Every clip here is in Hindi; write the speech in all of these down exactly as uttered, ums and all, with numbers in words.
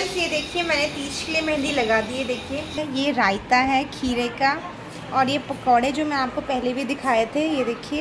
फ्रेंड्स ये देखिए मैंने तीज के लिए मेहंदी लगा दी है। देखिए ये रायता है खीरे का, और ये पकौड़े जो मैं आपको पहले भी दिखाए थे, ये देखिए।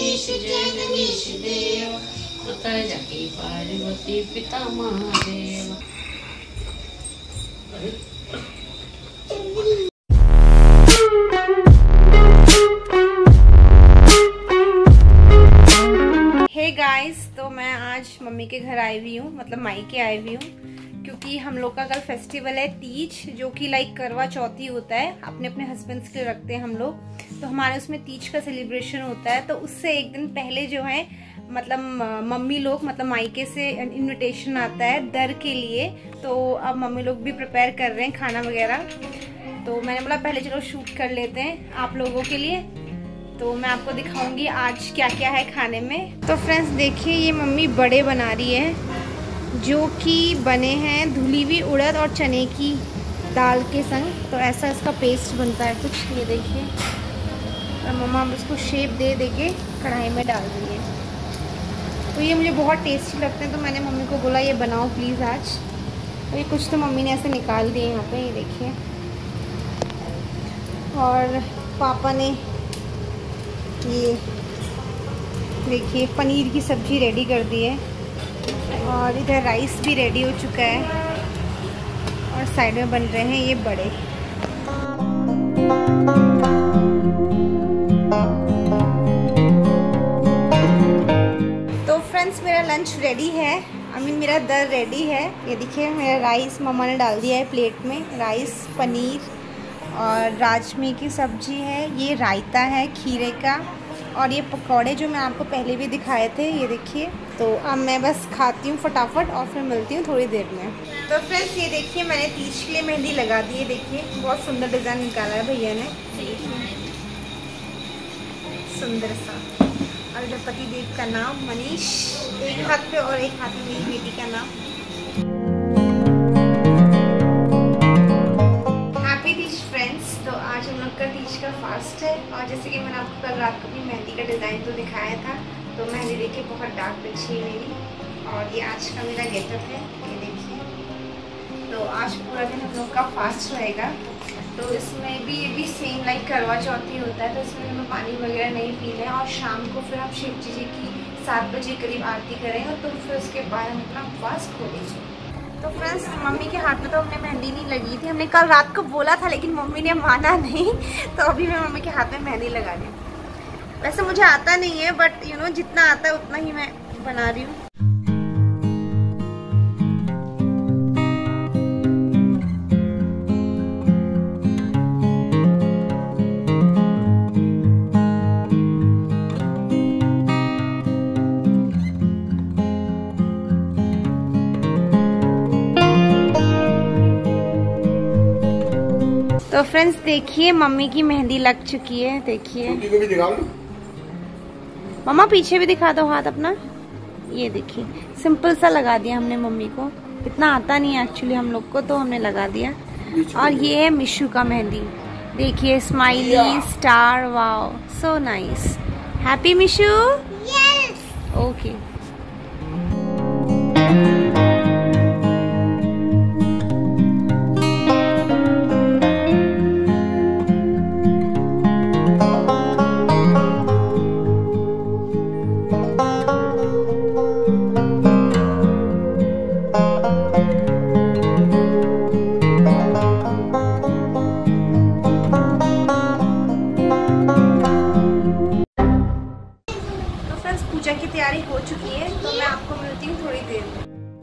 हे गाइस, तो मैं आज मम्मी के घर आई हुई हूँ, मतलब मायके आई हुई हूँ, क्योंकि हम लोग का कल फेस्टिवल है तीज, जो कि लाइक करवा चौथी होता है, अपने अपने हस्बैंड्स के लिए रखते हैं हम लोग। तो हमारे उसमें तीज का सेलिब्रेशन होता है। तो उससे एक दिन पहले जो है मतलब मम्मी लोग, मतलब मायके से इनविटेशन आता है दर के लिए। तो अब मम्मी लोग भी प्रिपेयर कर रहे हैं खाना वगैरह। तो मैंने बोला पहले चलो शूट कर लेते हैं आप लोगों के लिए। तो मैं आपको दिखाऊंगी आज क्या क्या है खाने में। तो फ्रेंड्स देखिए ये मम्मी बड़े बना रही है, जो कि बने हैं धुली हुई उड़द और चने की दाल के संग। तो ऐसा इसका पेस्ट बनता है कुछ, ये देखिए। और मम्मा अब इसको शेप दे दे के कढ़ाई में डाल रही है। तो ये मुझे बहुत टेस्टी लगते हैं, तो मैंने मम्मी को बोला ये बनाओ प्लीज़ आज। तो ये कुछ तो मम्मी ने ऐसे निकाल दिए यहाँ पे, ये देखिए। और पापा ने ये देखिए पनीर की सब्ज़ी रेडी कर दी है, और इधर राइस भी रेडी हो चुका है, और साइड में बन रहे हैं ये बड़े। तो फ्रेंड्स मेरा लंच रेडी है, आई मीन मेरा दर रेडी है। ये देखिए मेरा राइस मम्मा ने डाल दिया है प्लेट में। राइस, पनीर और राजमे की सब्जी है, ये रायता है खीरे का, और ये पकौड़े जो मैं आपको पहले भी दिखाए थे, ये देखिए। तो अब मैं बस खाती हूँ फटाफट और फिर मिलती हूँ थोड़ी देर में। तो फ्रेंड्स ये देखिए मैंने तीज के लिए मेहंदी लगा दी है। देखिए बहुत सुंदर डिज़ाइन निकाला है भैया ने, सुंदर सा। और इधर पति देव का नाम मनीष एक हाथ पे, और एक हाथ में मेरी बेटी का नाम। Happy Teej friends. तो आज हम लोग का तीज का फास्ट है, और जैसे कि मैंने आपको कल रात को भी मेहंदी का डिज़ाइन तो दिखाया था। तो मेहंदी देखिए बहुत डार्क बची है मेरी, और ये आज का मेरा गेटअप है, ये देखिए। तो आज पूरा दिन हम लोग का फास्ट रहेगा। तो इसमें भी ये भी सेम लाइक करवा चौथी होता है, तो इसमें हमें पानी वगैरह नहीं पीना है। और शाम को फिर हम शिव जी की सात बजे करीब आरती करेंगे, तो फिर उसके बाद हम अपना फास्ट खोलेंगे। तो फ्रेंड्स मम्मी के हाथ में तो हमने मेहंदी नहीं लगी थी, हमने कल रात को बोला था, लेकिन मम्मी ने माना नहीं। तो अभी मैं मम्मी के हाथ में मेहंदी लगा दी। वैसे मुझे आता नहीं है, बट यू नो जितना आता है उतना ही मैं बना रही हूँ। तो फ्रेंड्स देखिए मम्मी की मेहंदी लग चुकी है, देखिए। मम्मा पीछे भी दिखा दो हाथ अपना। ये देखिए सिंपल सा लगा दिया हमने मम्मी को, इतना आता नहीं है एक्चुअली हम लोग को, तो हमने लगा दिया। और ये है मिशू का मेहंदी, देखिए smiley star, wow so nice. Happy Mishu. Yes. Okay. Puja की तैयारी हो चुकी है, तो मैं आपको मिलती हूँ थोड़ी देर में।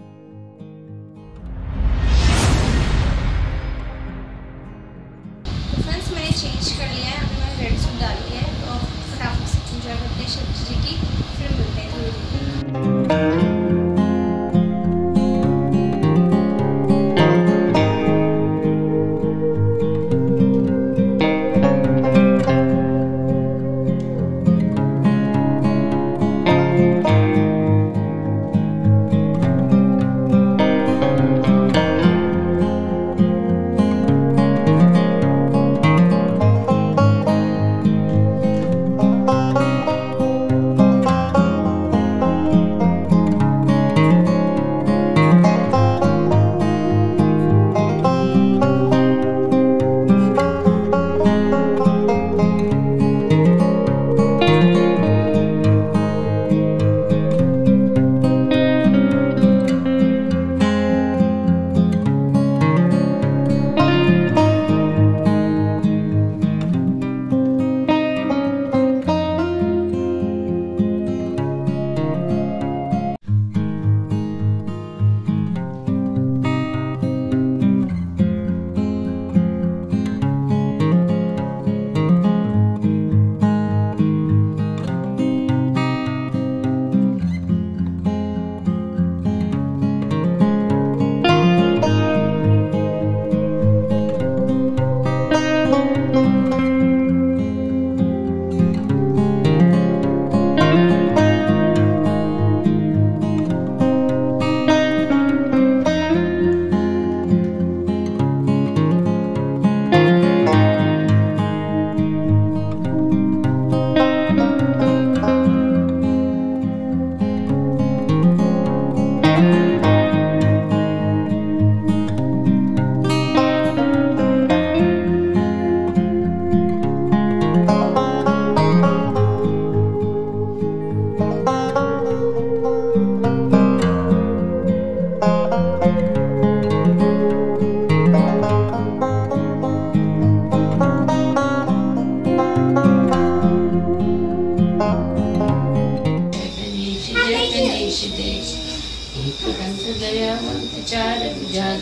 तो फ्रेंड्स मैंने चेंज कर लिया है, अभी मैंने रेड सूट डाली है। तो फटाफट से पूजा करते हैं शिव जी की, फिर मिलते हैं थोड़ी देर।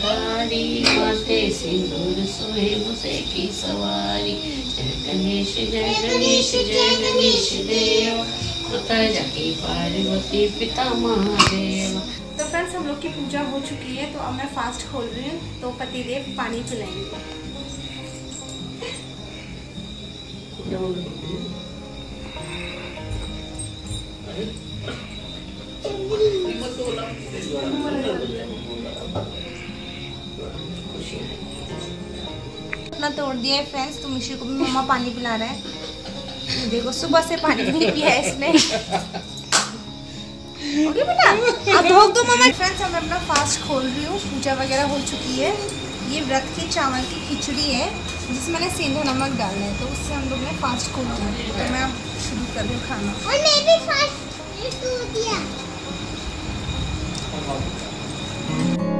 धारी, माथे सिंदूर सोहे मुझे की सवारी। जय गणेश जय गणेश जय गणेश देव, माता जाकी पार्वती पिता महादेव। तो फ्रेंड्स हम लोग की पूजा हो चुकी है, तो अब मैं फास्ट खोल रही हूँ, तो पतिदेव पानी पिलाएंगे। अपना तोड़ दिया है फ्रेंड्स, तो मिश्री को भी मम्मा पानी पिला रहा है। देखो सुबह से पानी नहीं पिया है इसने। ओके बेटा, अब भोग दो मम्मा। फ्रेंड्स अब मैं अपना फास्ट खोल रही हूँ, पूजा वगैरह हो चुकी है। ये व्रत की चावल की खिचड़ी है जिसमें मैंने सेंधा नमक डालना है, तो उससे हम लोग ने फास्ट खोल दिया। तो मैं अब शुरू कर रही हूँ खाना। और मैं भी फास्ट खोल दिया।